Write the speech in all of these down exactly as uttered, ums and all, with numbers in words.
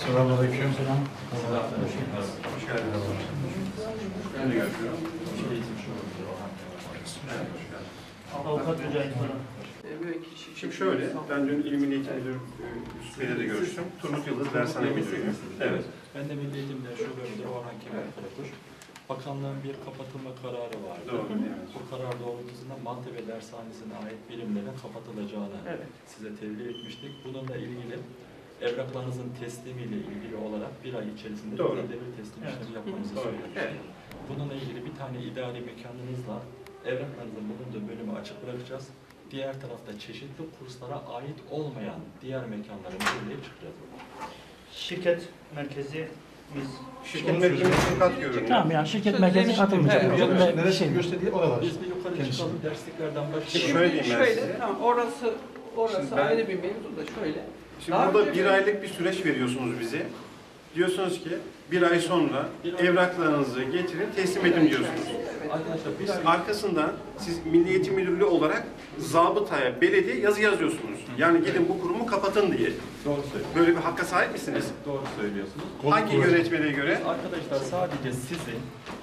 Selamünaleyküm. Selam. Hoş geldiniz. Ben de görüşüyorum. Avukat Mücahit Baran. Şimdi şöyle, ben dün İl Milli Eğitim Müdürü Yusuf Bey'le de görüştüm. Turgut Yıldız Dershane Müdürü'yüm. Evet. Ben de Milli Eğitim'de şube müdürü Orhan Kemal Karakuş. Bakanlığın bir kapatılma kararı vardı. Doğru, evet. Bu karar doğrultusunda Maltepe Dershanesi'ne ait birimlerin kapatılacağını evet. size tebliğ etmiştik. Bununla ilgili evraklarınızın teslimiyle ilgili olarak bir ay içerisinde devir teslim evet. işlemi yapmanızı söyledik. Evet. Bununla ilgili bir tane idari mekanınızla evraklarınızın bulunduğu bölümü açık bırakacağız. Diğer tarafta çeşitli kurslara ait olmayan diğer mekanların belirleyip çıkacağız. Şirket merkezi biz Şirket merkezi kat görünüyor. Tamam yani şirket merkezi katılmayacak. Evet. Neresi gösterdiği oralar. Biz bir yukarı Kendisi. çıkalım, dersliklerden başlayalım. Şöyle diyeyim ben şöyle, size. tamam, orası orası ben, ayrı bir mevzu da şöyle. Şimdi Daha burada önce bir aylık bir süreç veriyorsunuz bize. Diyorsunuz ki bir ay sonra evraklarınızı getirin, teslim edin diyorsunuz. Arkadaşlar bir ay... Arkasından siz Milli Eğitim Müdürlüğü olarak zabıtaya, belediye yazı yazıyorsunuz. Yani gidin bu kurumu kapatın diye. Doğru söylüyorsunuz. Böyle bir hakka sahip misiniz? Doğru söylüyorsunuz. Hangi yönetmeliğe göre? Arkadaşlar sadece sizin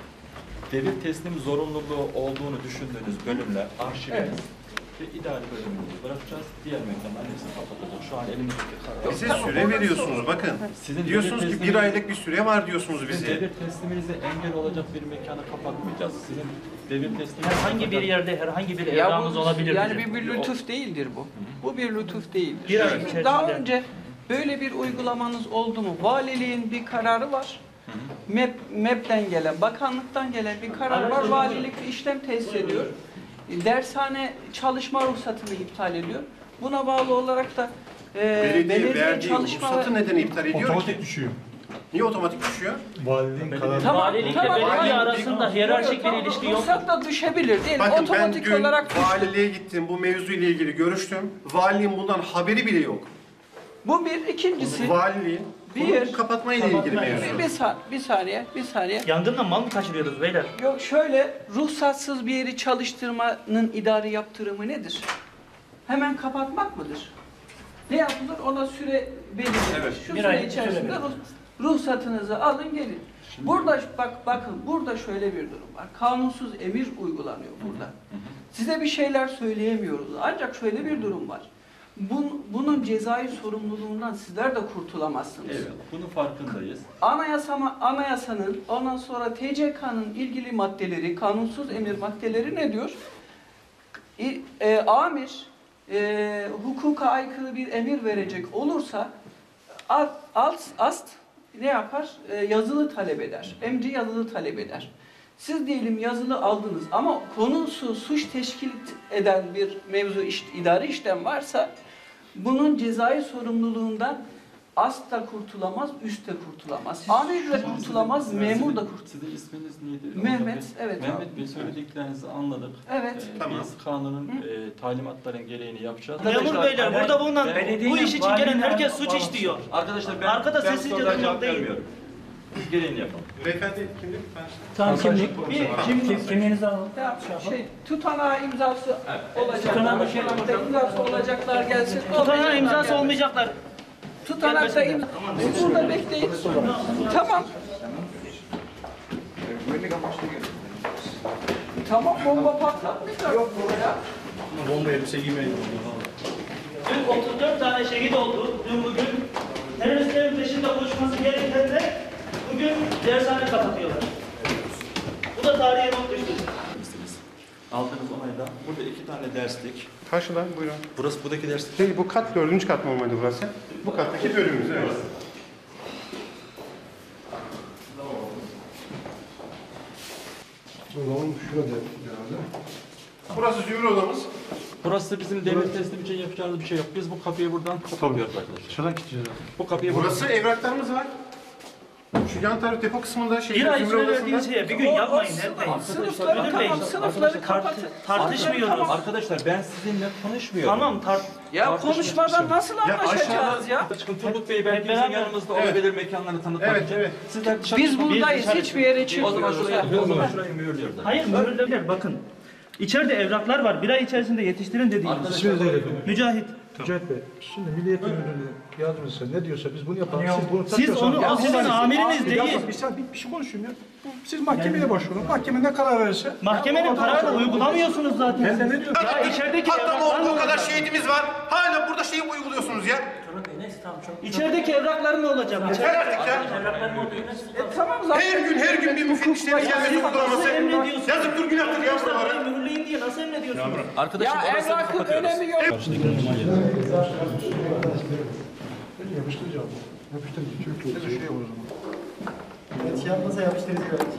devir teslim zorunluluğu olduğunu düşündüğünüz bölümler, arşiviniz evet. ve idari bölümünüzü bırakacağız. Diğer mekanların hepsini kapatacağız. Şu an elimizdeki karar. Bize süre veriyorsunuz bakın. Sizin diyorsunuz ki bir aylık bir süre var diyorsunuz bize. Devir tesliminize engel olacak bir mekanı kapatmayacağız. Sizin devir teslim herhangi bir yerde herhangi bir ya evramız bu, olabilir. yani bizim. bir, bir lütuf değildir bu. Bu bir lütuf değildir. Bir ay Şimdi içerisinde. daha önce böyle bir uygulamanız oldu mu? Valiliğin bir kararı var. M E P, M E P'ten gelen, bakanlıktan gelen bir karar var. Valilik bir işlem tesis ediyor. Dershane çalışma ruhsatını iptal ediyor. Buna bağlı olarak da e, belediye, belediye verdiği çalışma... ruhsatı neden iptal ediyor Otomatik ki? düşüyor. Niye otomatik düşüyor? Valiliğin kararı. Tamam, Valilikle tamam, belediye valilik- arasında hiyerarşik bir ilişki yok. Ruhsat da düşebilir değil mi? Bakın Otomatik ben dün olarak düştü. valiliğe gittim, bu mevzuyla ilgili görüştüm. Valiliğin bundan haberi bile yok. Bu bir. ikincisi Valiliğin Bir- bunu kapatmayla ilgili Kapatma mevzu. bir, bir, sa- bir saniye, bir saniye. Yangından mal mı kaçırıyoruz beyler? Yok şöyle, ruhsatsız bir yeri çalıştırmanın idari yaptırımı nedir? Hemen kapatmak mıdır? Ne yapılır? Ona süre belirlenir. Evet. Şu Bir süre ay içerisinde süre ruh, ruhsatınızı alın gelin. Burada bak bakın burada şöyle bir durum var. Kanunsuz emir uygulanıyor burada. Size bir şeyler söyleyemiyoruz. Ancak şöyle bir durum var. Bun, bunun cezai sorumluluğundan sizler de kurtulamazsınız. Evet, bunun farkındayız. Anayasama, anayasanın, ondan sonra T C K'nın ilgili maddeleri, kanunsuz emir maddeleri ne diyor? E, e, amir e, hukuka aykırı bir emir verecek olursa alt, alt ast ne yapar? E, yazılı talep eder. Emri yazılı talep eder. Siz diyelim yazılı aldınız ama konusu suç teşkil eden bir mevzu iş, idari işlem varsa bunun cezai sorumluluğundan ast da kurtulamaz, üst de kurtulamaz. Amir de kurtulamaz, memur da kurtulamaz. Sizin isminiz neydi? Mehmet, evet. Mehmet Bey, söylediklerinizi anladık. Evet. Ee, Tamam. Biz kanunun e, talimatların gereğini yapacağız. Memur beyler burada bulunan Ben- bu iş için gelen herkes suç işliyor. Arkadaşlar ben, Arkada ben sessizce sorulara durmak cevap değil. vermiyorum. Biz gereğini yapalım. Beyefendi kimlik? Ben... Tamam kimlik. Bir kimlik kimliğinizi alın. Ya, şey, tutanağı imzası olacak. Tutanağı- Tutanakta imzası olacaklar gelsin. Tutanağı olmayacaklar imzası gelsin. olmayacaklar. Tutanakta imza. Siz burada bekleyin. Tamam. Tamam, bomba patlatmayacak. Yok buraya. Bomba elbise giymeyin. Dün otuz dört tane şehit oldu. Dün bugün teröristlerin peşinde koşması gerekenler bugün dershane kapatıyorlar. Bu da tarihe not düştü. Aldığınız onayla burada iki tane derslik. Karşıdan buyurun. Burası buradaki derslik. Peki bu kat dördüncü kat normalde burası. Bu kattaki bölümümüz evet. Oğlum şurada herhalde. Burası züğür odamız. Burası bizim devlet teslim için yapacağımız bir şey yok. Biz bu kapıyı buradan kapatıyoruz arkadaşlar. Şuradan gideceğiz. Bu kapıyı Burası evraklarımız var. Şu yan taraf depo kısmında şey Bir ay zümre süre odasında. verdiğiniz şeye bir gün yapmayın Erdoğan. Sınıfları Müdür Bey, tamam, sınıfları kapatın. Tartışmıyoruz. Arkadaşlar ben sizinle konuşmuyorum. Tamam tart. Ya konuşmadan nasıl anlaşacağız ya? Çıkın Turgut Bey belki Beraber- bizim yanımızda Evet. olabilir mekanları tanıtmak Evet, için. evet. Sizler dışarı Biz çıkın. buradayız, dışarı hiçbir yere O zaman çıkmıyoruz. şurayı, o zaman şurayı mühürlüyoruz. Hayır mühürler bakın. İçeride evraklar var. Bir ay içerisinde yetiştirin dediğimiz. İsminiz neydi efendim? Mücahit. Mücahit Bey, şimdi Milli Eğitim Müdürlüğü yazmışsa ne diyorsa biz bunu yapalım. Siz bunu Siz takıyorsanız- onu Ya aslen siz- amiriniz Bir değil. dakika, Bir, sen- bir, bir şey konuşayım ya. Siz mahkemeye başvurun. Mahkeme ne karar verirse. Mahkemenin kararını uygulamıyorsunuz zaten. Ben de ne diyorum? Ya içerideki Hatta evraklar o, o ne kadar olacak? şehidimiz var. Hala burada şeyi uyguluyorsunuz ya. İçerideki evraklar ne olacak? Yeter artık ya. E, tamam zaten. Her gün her gün bir müfettişlerin gelmesi Nasıl uygulaması. emrediyorsunuz? Yazık dur günahtır ya buralara. Arkadaşlar mühürleyin diye nasıl emrediyorsunuz? Arkadaşım Ya orasını evrakın kapatıyoruz. önemi yok. Yapıştıracağım. Yapıştıracağım. Çünkü bir de şey var o zaman. Evet, yapmasa yapıştırıcı var.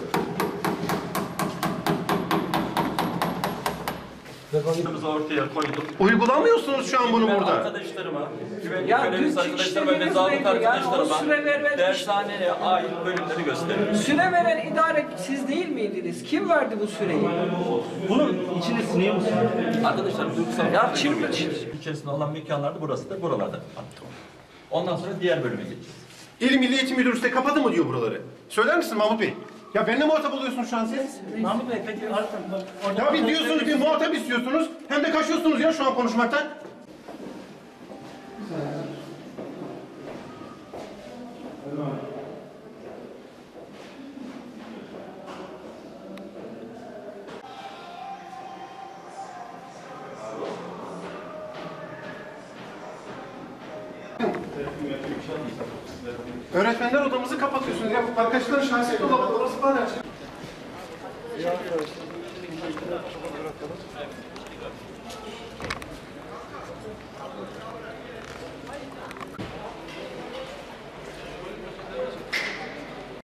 Arkadaşımızı ortaya koyduk. Uygulamıyorsunuz şu an bunu Ben burada. arkadaşlarıma, güvenlik Ya görevlisi düz arkadaşlarıma ve işleriniz zabıt neydi? Yani o arkadaşlarıma süre ver- dershaneye ait bölümleri gösteriyorum. Süre veren idare siz değil miydiniz? Kim verdi bu süreyi? Bunun içini sınıyor musun? Arkadaşlar duygusal Ya çirkin. içerisinde olan mekanlarda burası da buralarda. Ondan sonra diğer bölüme geçeceğiz. İl Milli Eğitim Müdürü size kapatın mı diyor buraları? Söyler misin Mahmut Bey? Ya benimle muhatap oluyorsunuz şu an siz? Mahmut Bey peki artık bak orada... Ya bir diyorsunuz bir muhatap istiyorsunuz. Hem de kaçıyorsunuz ya şu an konuşmaktan. Öğretmenler odamızı kapatıyorsunuz. Ya bu arkadaşların şahsi odamız orası var ya.